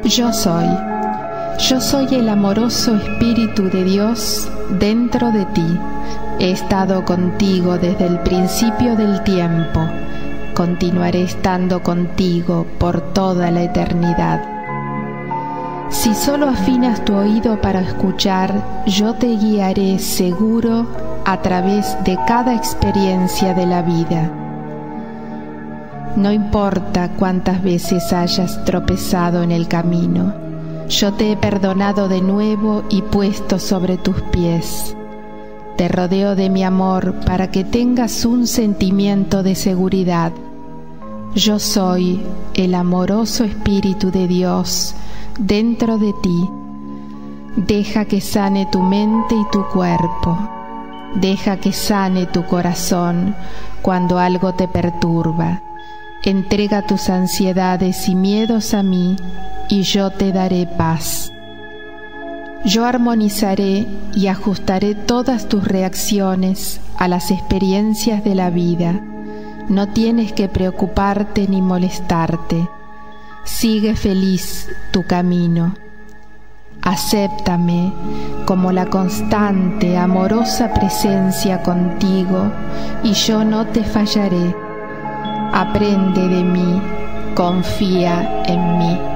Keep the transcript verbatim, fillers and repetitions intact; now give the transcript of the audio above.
Yo soy. Yo soy el amoroso Espíritu de Dios dentro de ti. He estado contigo desde el principio del tiempo. Continuaré estando contigo por toda la eternidad. Si solo afinas tu oído para escuchar, yo te guiaré seguro a través de cada experiencia de la vida. No importa cuántas veces hayas tropezado en el camino, yo te he perdonado de nuevo y puesto sobre tus pies. Te rodeo de mi amor para que tengas un sentimiento de seguridad. Yo soy el amoroso Espíritu de Dios dentro de ti. Deja que sane tu mente y tu cuerpo. Deja que sane tu corazón cuando algo te perturba. Entrega tus ansiedades y miedos a mí y yo te daré paz. Yo armonizaré y ajustaré todas tus reacciones a las experiencias de la vida. No tienes que preocuparte ni molestarte. Sigue feliz tu camino. Acéptame como la constante, amorosa presencia contigo y yo no te fallaré. Aprende de mí, confía en mí.